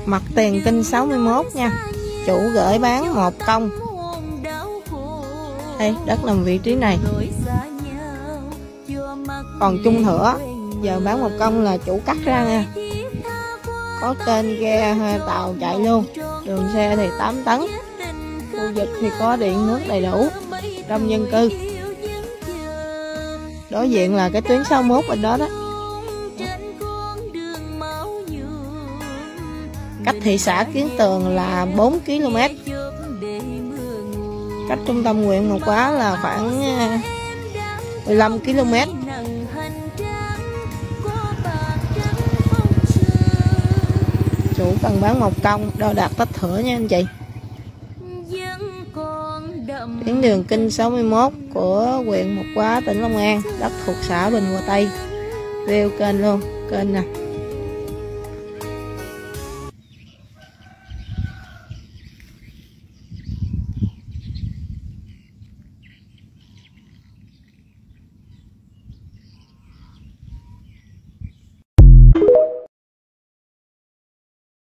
Mặt tiền Kinh 61 nha. Chủ gửi bán 1 công. Đây, đất nằm vị trí này. Còn chung thửa, giờ bán 1 công là chủ cắt ra nha. Có kênh ghe tàu chạy luôn. Đường xe thì 8 tấn. Khu vực thì có điện nước đầy đủ, đông dân cư. Đối diện là cái tuyến 61 bên đó đó. Cách thị xã Kiến Tường là 4 km. Cách trung tâm huyện Mộc Hóa là khoảng 15 km. Chủ cần bán 1 công, đo đạc tách thửa nha anh chị. Tuyến đường Kinh 61 của huyện Mộc Hóa, tỉnh Long An, đất thuộc xã Bình Hòa Tây. Rêu kênh luôn, kênh nè.